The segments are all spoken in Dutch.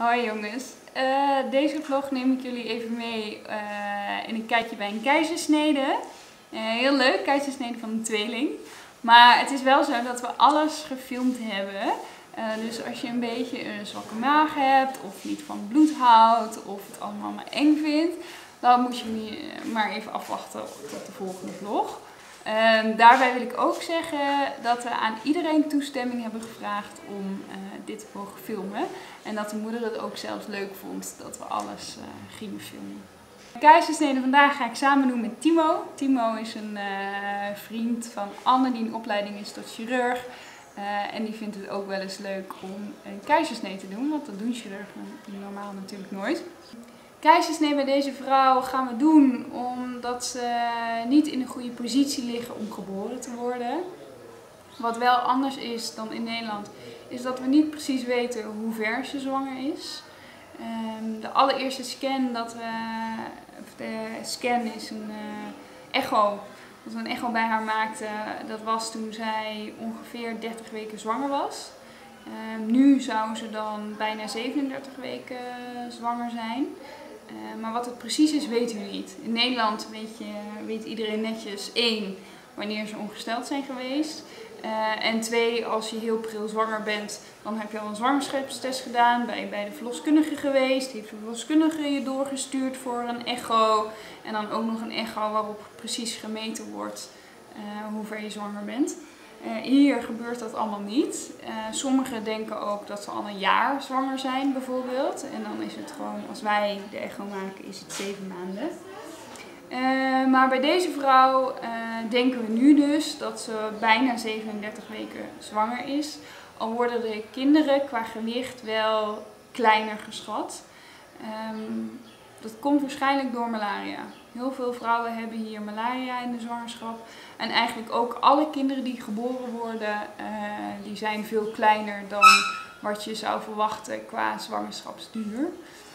Hoi jongens, deze vlog neem ik jullie even mee in een kijkje bij een keizersnede. Heel leuk, keizersnede van een tweeling. Maar het is wel zo dat we alles gefilmd hebben. Dus als je een beetje een zwakke maag hebt of niet van bloed houdt of het allemaal maar eng vindt, dan moet je maar even afwachten tot de volgende vlog. Daarbij wil ik ook zeggen dat we aan iedereen toestemming hebben gevraagd om dit te mogen filmen. En dat de moeder het ook zelfs leuk vond dat we alles gingen filmen. De keizersnede vandaag ga ik samen doen met Timo. Timo is een vriend van Anne die in opleiding is tot chirurg. En die vindt het ook wel eens leuk om een keizersnede te doen, want dat doen chirurgen normaal natuurlijk nooit. Keizersnee bij deze vrouw gaan we doen omdat ze niet in een goede positie liggen om geboren te worden. Wat wel anders is dan in Nederland, is dat we niet precies weten hoe ver ze zwanger is. De allereerste scan de scan is een echo. Dat we een echo bij haar maakten, dat was toen zij ongeveer 30 weken zwanger was. Nu zou ze dan bijna 37 weken zwanger zijn. Maar wat het precies is, weten we niet. In Nederland weet iedereen netjes 1, wanneer ze ongesteld zijn geweest. En 2, als je heel pril zwanger bent, dan heb je al een zwangerschapstest gedaan, ben je bij de verloskundige geweest, heeft de verloskundige je doorgestuurd voor een echo. En dan ook nog een echo waarop precies gemeten wordt hoe ver je zwanger bent. Hier gebeurt dat allemaal niet. Sommigen denken ook dat ze al een jaar zwanger zijn bijvoorbeeld. En dan is het gewoon, als wij de echo maken, is het 7 maanden. Maar bij deze vrouw denken we nu dus dat ze bijna 37 weken zwanger is. Al worden de kinderen qua gewicht wel kleiner geschat. Dat komt waarschijnlijk door malaria. Heel veel vrouwen hebben hier malaria in de zwangerschap. En eigenlijk ook alle kinderen die geboren worden, die zijn veel kleiner dan wat je zou verwachten qua zwangerschapsduur.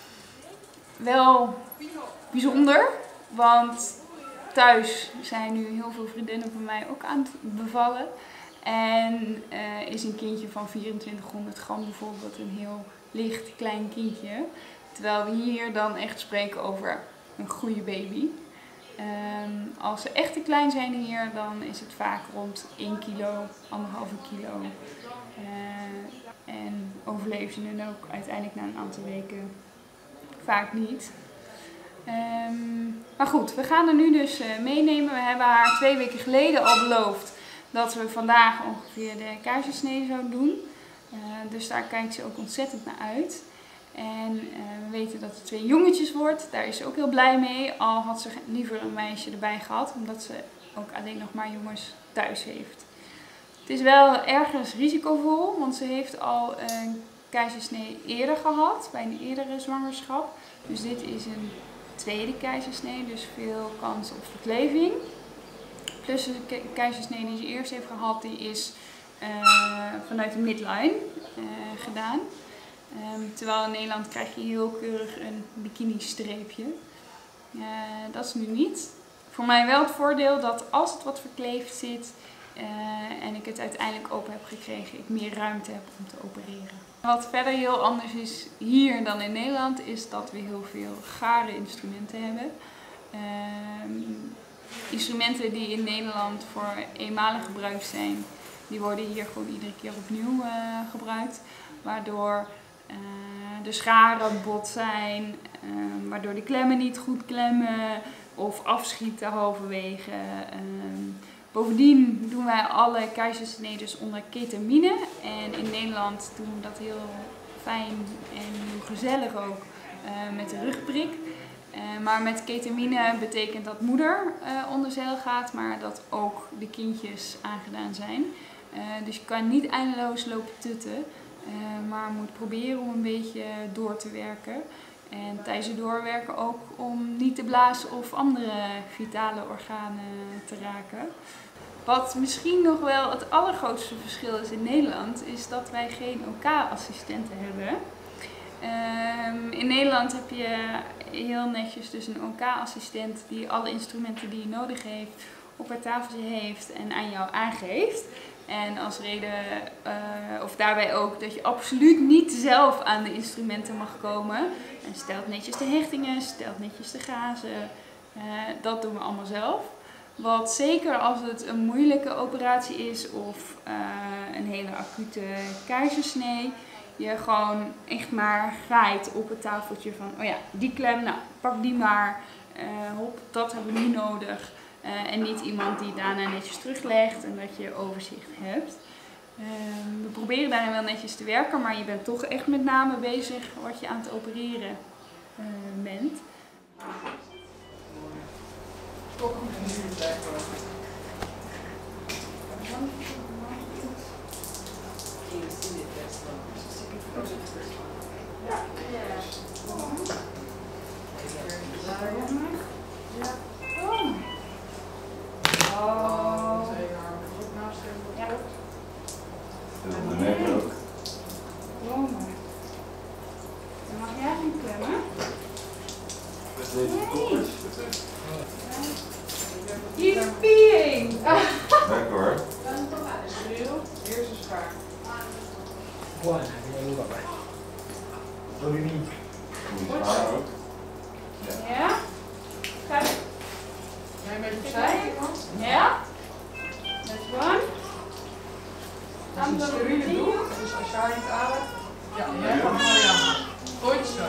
Wel bijzonder, want thuis zijn nu heel veel vriendinnen van mij ook aan het bevallen. En is een kindje van 2400 gram bijvoorbeeld een heel licht klein kindje. Terwijl we hier dan echt spreken over een goede baby. Als ze echt te klein zijn hier, dan is het vaak rond 1 kilo, 1,5 kilo. En overleven ze dan ook uiteindelijk na een aantal weken vaak niet. Maar goed, we gaan er nu dus meenemen. We hebben haar 2 weken geleden al beloofd dat we vandaag ongeveer de keizersnede zouden doen. Dus daar kijkt ze ook ontzettend naar uit. En we weten dat het 2 jongetjes wordt. Daar is ze ook heel blij mee. Al had ze liever een meisje erbij gehad, omdat ze ook alleen nog maar jongens thuis heeft. Het is wel ergens risicovol, want ze heeft al een keizersnee eerder gehad, bij een eerdere zwangerschap. Dus dit is een tweede keizersnee, dus veel kans op verkleving. Plus de keizersnee die ze eerst heeft gehad, die is vanuit de midline gedaan. Terwijl in Nederland krijg je heel keurig een bikini-streepje. Dat is nu niet. Voor mij wel het voordeel dat als het wat verkleefd zit en ik het uiteindelijk open heb gekregen, ik meer ruimte heb om te opereren. Wat verder heel anders is hier dan in Nederland, is dat we heel veel gare instrumenten hebben. Instrumenten die in Nederland voor eenmalig gebruik zijn, die worden hier gewoon iedere keer opnieuw gebruikt. Waardoor de scharen bot zijn, waardoor de klemmen niet goed klemmen of afschieten halverwege. Bovendien doen wij alle keizersnedes onder ketamine. En in Nederland doen we dat heel fijn en heel gezellig ook met de rugprik. Maar met ketamine betekent dat moeder onder zeil gaat, maar dat ook de kindjes aangedaan zijn. Dus je kan niet eindeloos lopen tutten. Maar moet proberen om een beetje door te werken. En tijdens het doorwerken ook om niet te blazen of andere vitale organen te raken. Wat misschien nog wel het allergrootste verschil is in Nederland, is dat wij geen OK-assistenten hebben. In Nederland heb je heel netjes dus een OK-assistent die alle instrumenten die je nodig heeft op haar tafeltje heeft en aan jou aangeeft. En als reden, of daarbij ook, dat je absoluut niet zelf aan de instrumenten mag komen. En stelt netjes de hechtingen, stelt netjes de gazen. Dat doen we allemaal zelf. Wat zeker als het een moeilijke operatie is of een hele acute keizersnee, je gewoon echt maar graait op het tafeltje van, oh ja, die klem, nou pak die maar, hop, dat hebben we niet nodig. En niet iemand die daarna netjes teruglegt en dat je overzicht hebt. We proberen daarin wel netjes te werken, maar je bent toch echt met name bezig wat je aan het opereren bent. De nek ook. Dan mag jij niet klemmen. He's peeing! Lekker hoor. Eerst een schaar. Buona, vieni qua. Dove mi? Moet haar ook. Ja? Ga je? Jij een beetje opzij? Ja? That's one. Als je het steriele doet, dus als jij niet ademt, ja, jij gaat Marianne. Goed zo.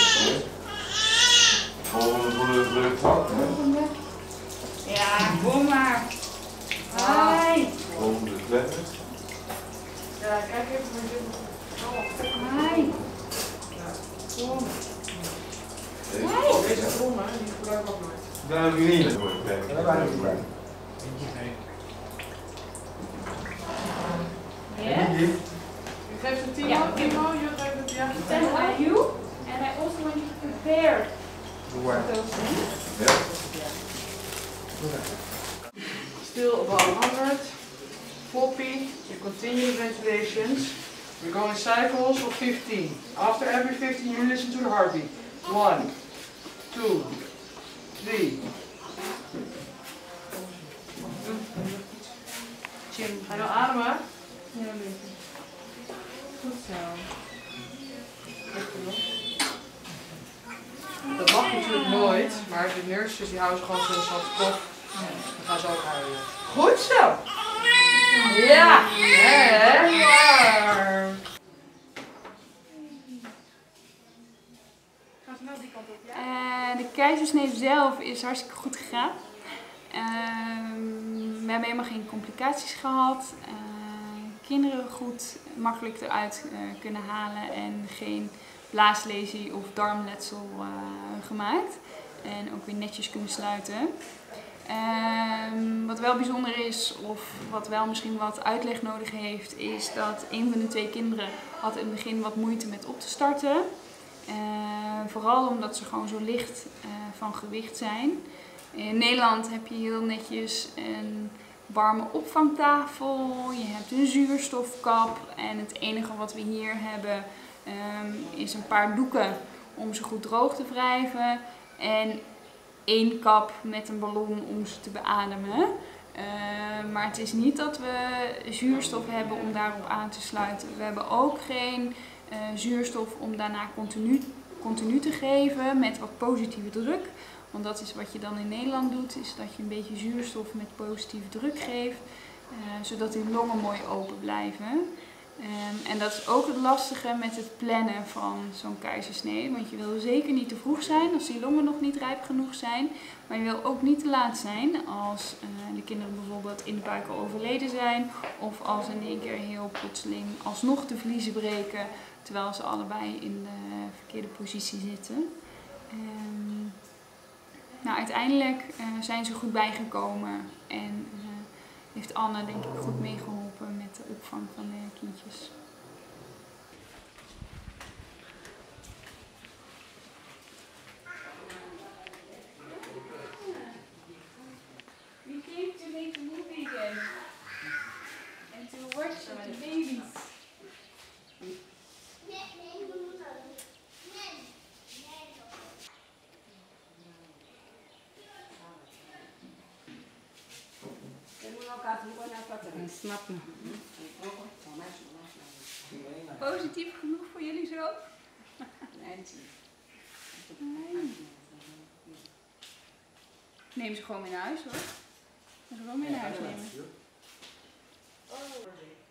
Volgende voor de drukvak. Ja, kom maar. Hi. Volgende kleppen. Ja, kijk even met dit. Hi. Kom. Deze is krom, hè? Die gebruik ik ook nooit. Daar heb ik niet. Dove vai di qua? Yes. Ik geef het Timo. Ja. Timo, je geeft het ja. Then are you? And I also want you to prepare those things. Still about 100. Floppy. You continue the ventilations. We go in cycles of 15. After every 15 you listen to the heartbeat. 1, 2, 3. Jim, ga je nou ademen? Ja, beetje. Goed zo. Dat mag natuurlijk nooit, maar de nurses die houden ze gewoon zo'n soort kop. Dan gaan ze ook huilen. Goed zo! Ja! Hè? Waar? Gaan ze nou die kant op, ja? De keizersnee zelf is hartstikke goed gegaan. We hebben helemaal geen complicaties gehad. Kinderen goed makkelijk eruit kunnen halen en geen blaaslesie of darmletsel gemaakt. En ook weer netjes kunnen sluiten. Wat wel bijzonder is, of wat wel misschien wat uitleg nodig heeft, is dat een van de 2 kinderen had in het begin wat moeite met op te starten. Vooral omdat ze gewoon zo licht van gewicht zijn. In Nederland heb je heel netjes een warme opvangtafel, je hebt een zuurstofkap en het enige wat we hier hebben is een paar doeken om ze goed droog te wrijven en 1 kap met een ballon om ze te beademen. Maar het is niet dat we zuurstof hebben om daarop aan te sluiten. We hebben ook geen zuurstof om daarna continu te geven met wat positieve druk. Want dat is wat je dan in Nederland doet, is dat je een beetje zuurstof met positieve druk geeft, zodat die longen mooi open blijven. En dat is ook het lastige met het plannen van zo'n keizersnee, want je wil zeker niet te vroeg zijn als die longen nog niet rijp genoeg zijn, maar je wil ook niet te laat zijn als de kinderen bijvoorbeeld in de buik al overleden zijn of als in één keer heel plotseling alsnog de vliezen breken terwijl ze allebei in de verkeerde positie zitten. Nou, uiteindelijk zijn ze goed bijgekomen en heeft Anne denk ik goed meegeholpen met de opvang van de kindjes. We came to make a movie again and to watch the babies. snap me. Positief genoeg voor jullie zo? Neem ze gewoon mee naar huis hoor. Ze gewoon mee naar huis nemen.